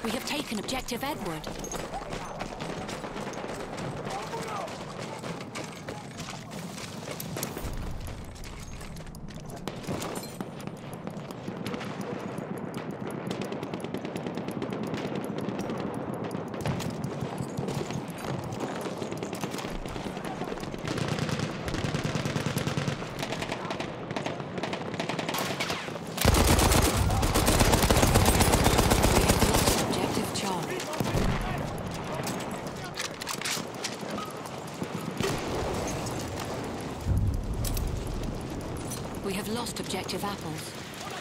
We have taken Objective Edward. We have lost Objective Apples.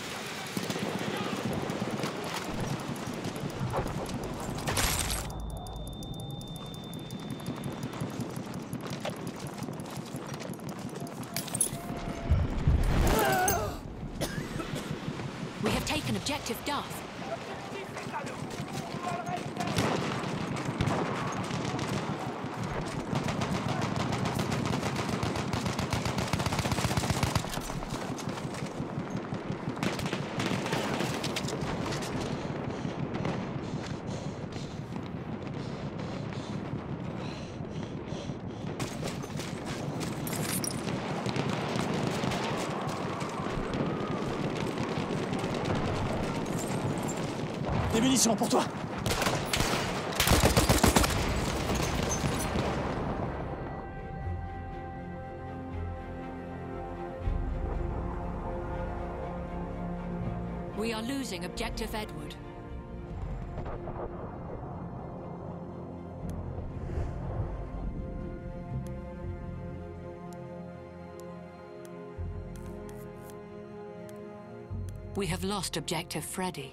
We have taken Objective Duff. Des munitions pour toi. We are losing Objective Edward. We have lost Objective Freddy.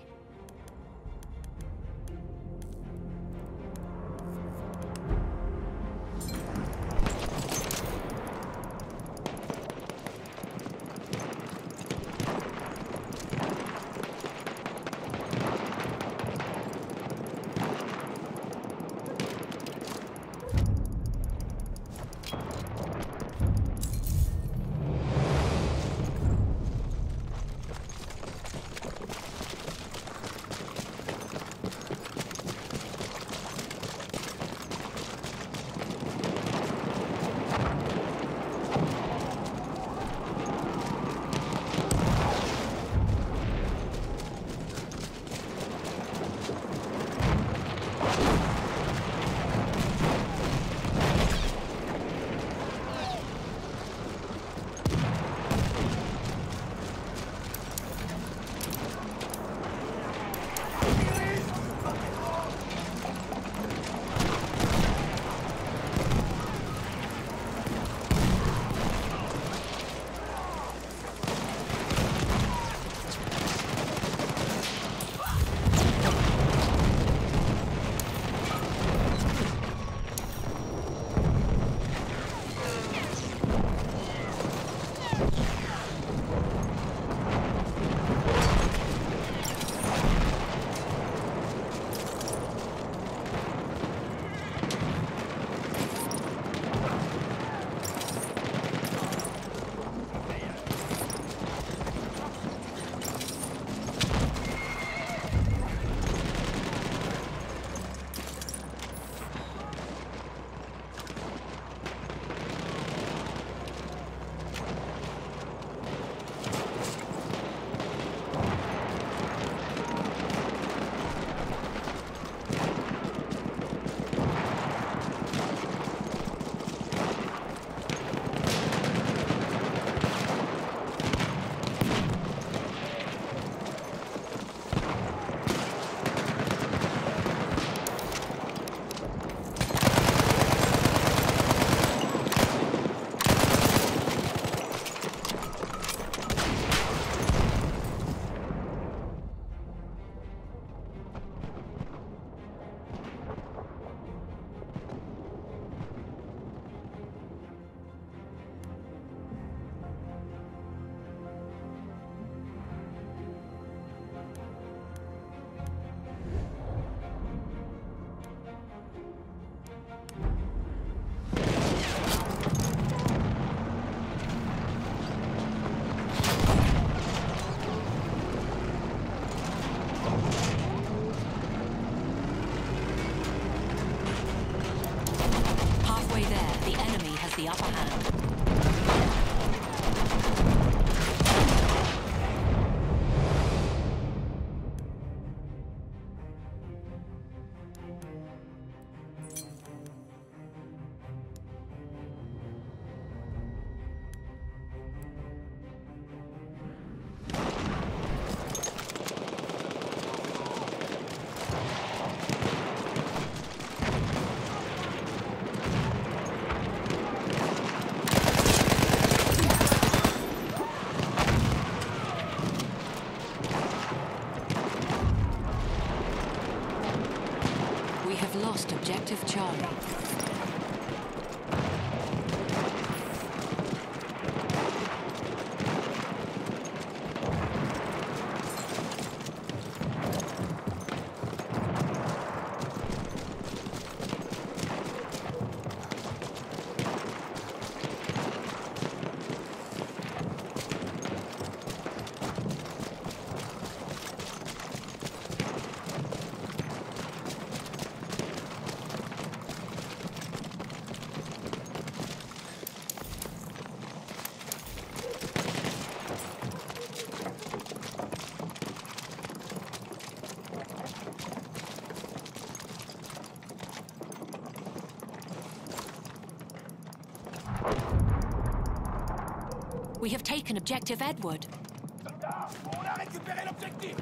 We have taken objective Edward. On a récupéré l'objectif.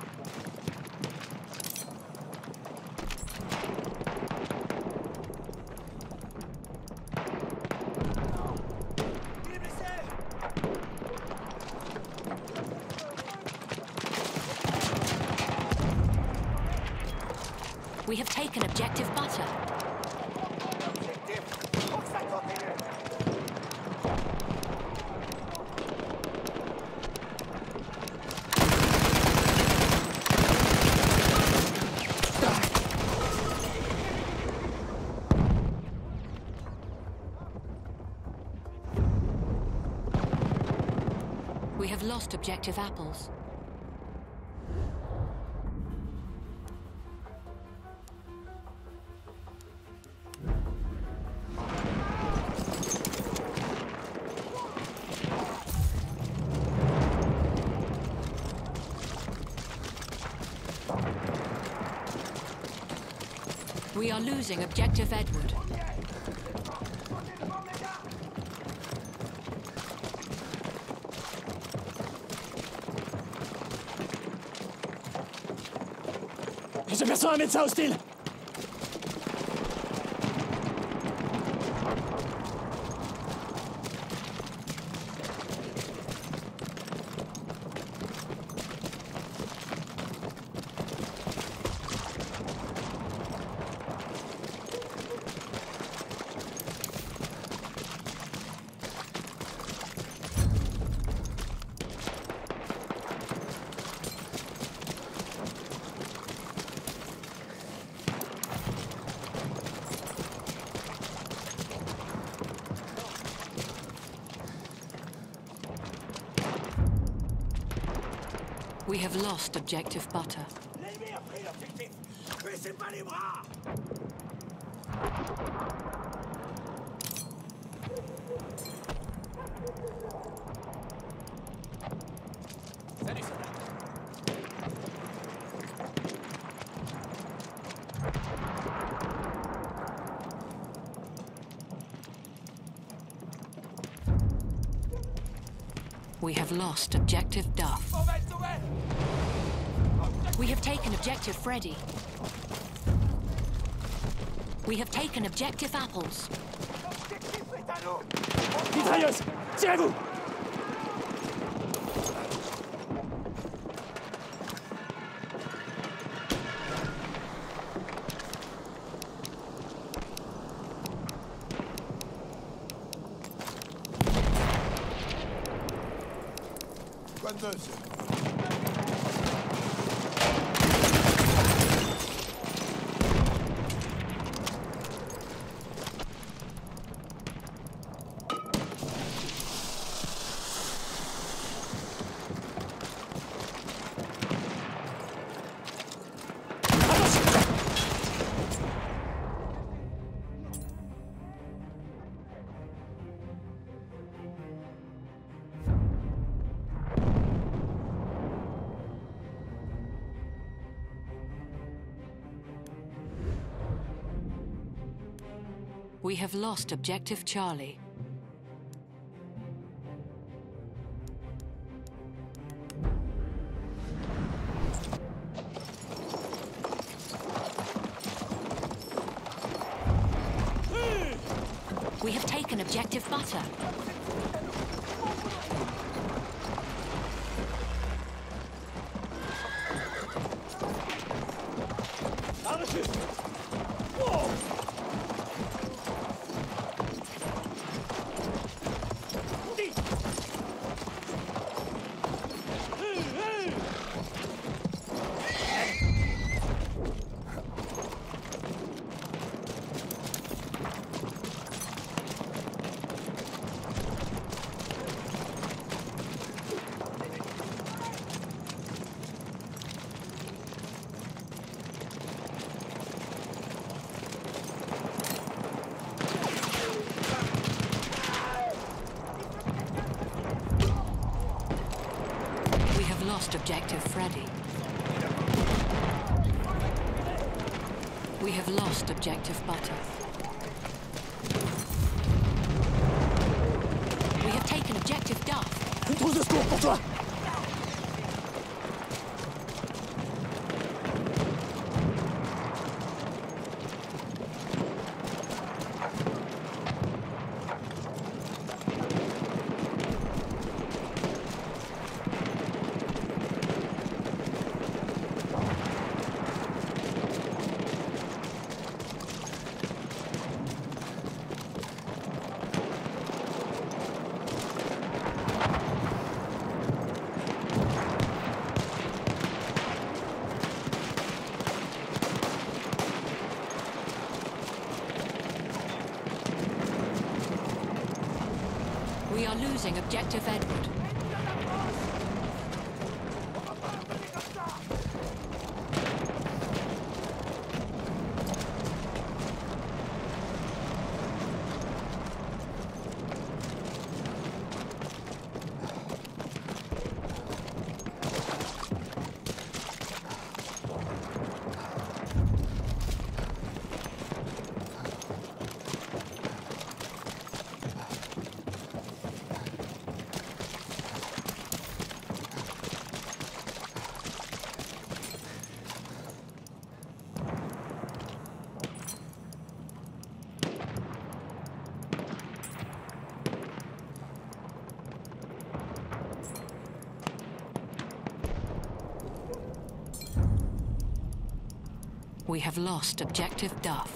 We have taken objective Butter. We have lost objective Apples. We are losing objective Edward. J'aperçois un médecin hostile. We have lost objective Butter. L'ennemi a pris l'objectif. Baissez pas les bras. Salut, soldat. We have lost objective Duff. On va être sauvé. We have taken objective Freddy. We have taken objective Apples. L'objectif est à nous. Mitrailleuse, tirez-vous. Quoi de neuf, monsieur? We have lost objective Charlie. We have taken objective Butter. Par-dessus. Oh. Lost objective Freddy. We have lost objective Butter. We have taken objective Duff. Trousse de secours pour toi. We are losing objective Edward. We have lost objective Duff.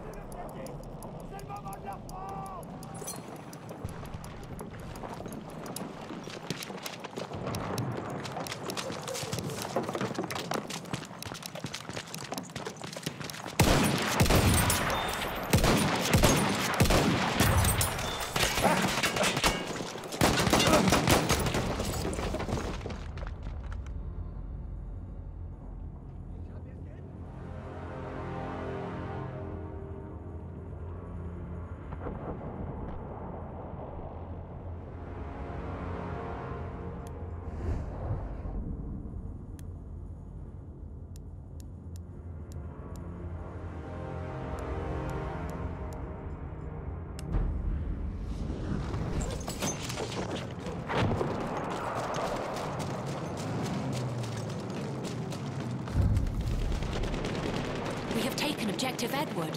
We have taken objective Edward.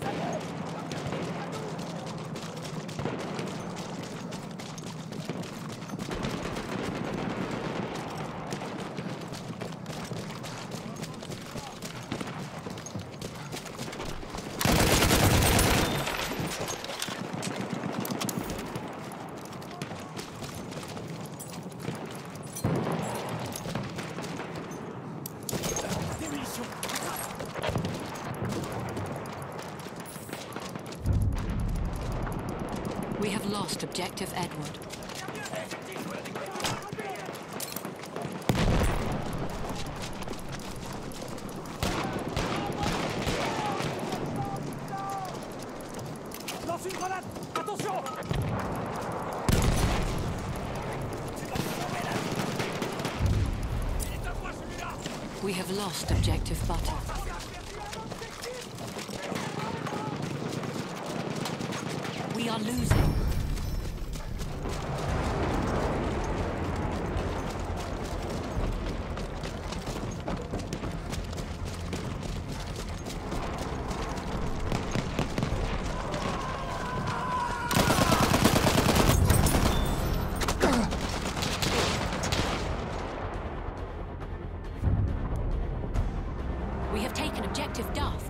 We have lost objective Edward. Lance une grenade. Attention. We have lost objective Butter. We are losing. We have taken objective Duff.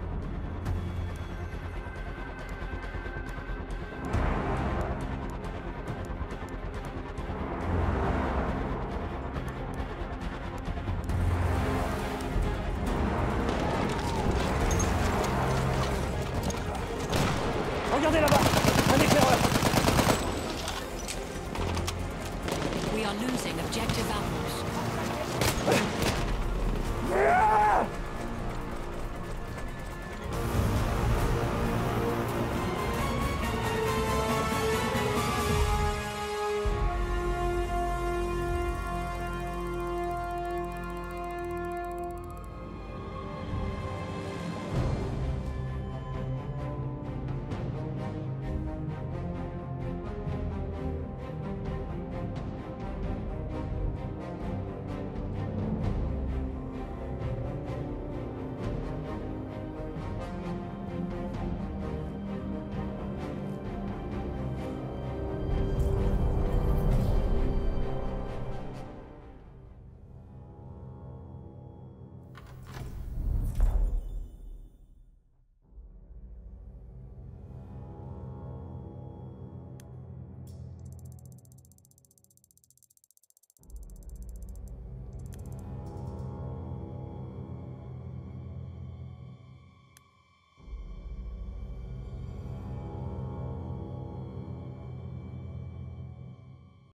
Regardez là-bas. Un éclaireur. We are losing objective Apple.